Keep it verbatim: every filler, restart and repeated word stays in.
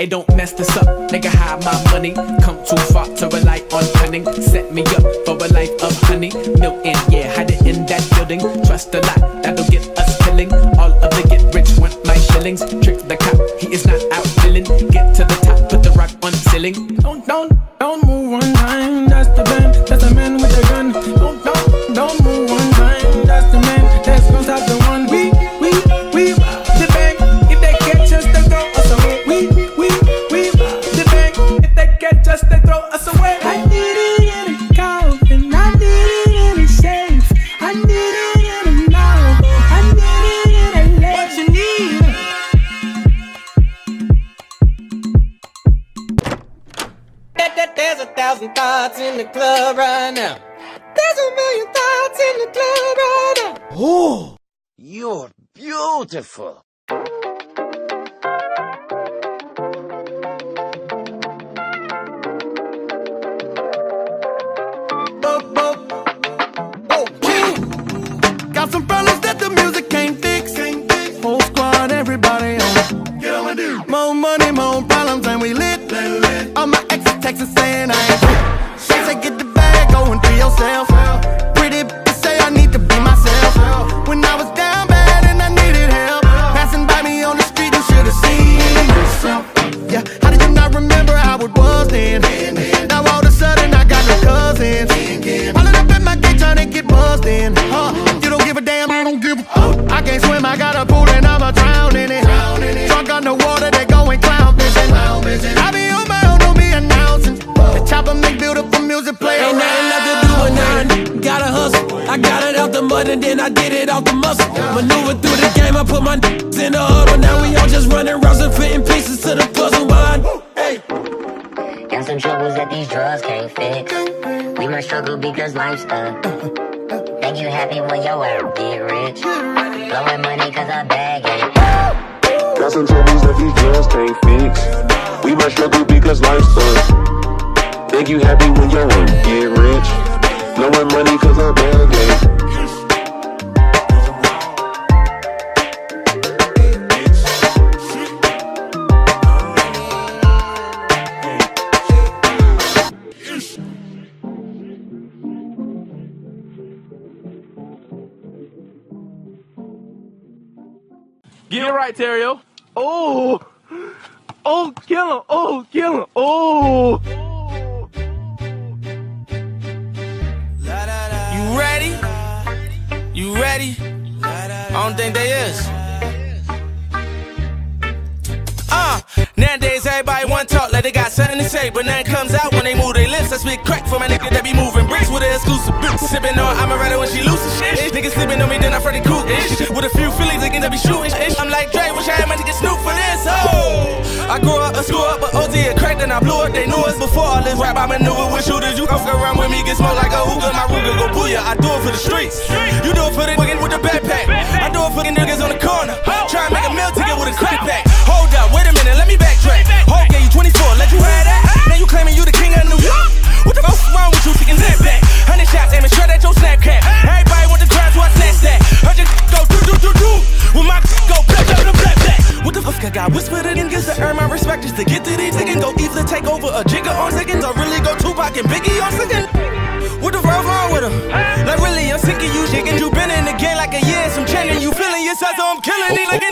Hey, don't mess this up, nigga, hide my money. Come too far to rely on cunning. Set me up for a life of honey. Milton, yeah, hide it in that building. Trust a lot, that'll get us killing. All of the get rich want my shillings. Trick the cop, he is not out feeling. Get to the top, put the rock on ceiling. Don't, don't, don't move one time. That's the man, that's the man with the gun. Don't, don't, don't move one time. That's the man, that's gonna stop the one. We, we, we rob the bank. If they catch us, they throw us away. We, we, we rob the bank. If they catch us, they throw us away. I need it in a coffin. I need it in a safe. I need it in a novel. I need it in a lake. What you need? There's a thousand thoughts in the club right now. There's a million thoughts in the club right now. Oh, you're beautiful. Boop, boop. Oh, yeah. Got some problems that the music can't fix. Whole squad, everybody on. Get on my dude. More money, more problems, and we lit. All my exes texting saying I ain't. She say get the bag, go and be yourself. Pretty bitch say I need to be myself. When I was down bad and I needed help, passing by me on the street, you should've seen yourself. Yeah, how did you not remember how it was then? Now all of a sudden I got no cousins. Hollering up at my gate trying to get buzzed in. Huh, you don't give a damn, I don't give a fuck. I can't swim, I got a pool and I'ma drown in it. Drunk on the water, they going clown fishing. I be on my own, don't be announcing. The chopper make beautiful music play. Ain't nothing left to do but nothing. Gotta hustle. I got it out the mud and then I did it out the muscle. Maneuver through the game, I put my in the huddle. Now we all just running rounds and fitting pieces to the puzzle behind. Hey. Got some troubles that these drugs can't fix. We must struggle because life's stuck. Think you happy when your work get rich. Blowing money cause I bag it. Got some troubles that these drugs can't fix. We must struggle because life's tough. Think you happy when your work get rich. Blowing money cause I bag it. Get it right, Terrio. Oh, oh, kill him. Oh, kill him. Oh. You ready? You ready? I don't think they is. Uh, nowadays everybody want talk like they got something to say, but nothing comes out when they move their lips. I spit crack for my nigga that be moving bricks with an exclusive bitch. Sipping on, I'm a rider when she loose and shit. Niggas sleeping on me, then I Freddy Krueger ish. With a few feelings, they can be shooting ish. I'm like Dre, wish I had my nigga Snoop for this. Oh, I grew up, a screw up, but O G a crack, then I blew up. They knew us before all this rap. I maneuver with shooters. You come around with me, get smoked like a hookah. My Ruger go booyah. I do it for the streets. You do it for the niggas with the backpack. I do it for the niggas on the corner. Try and make a meal ticket with a crack pack. Hold up, wait a minute, let me backtrack. Hope gave you twenty-four, let you have that. Now you claiming you the king of New York. What the fuck's wrong with you taking that back? Hundred shots aiming straight at your snap cap. Everybody want the crowd, so I snatch that. I just go do do do do. When my go black black black black black. What the fuck I got whisper to niggas to earn my respect just to get to these niggas. Go either take over a jigger on seconds or really go Tupac and Biggie on second. What the fuck wrong with him? Like really, I'm sick of you shaking. You been in the game like a year, some chanting. You feeling yourself, so I'm killing these niggas.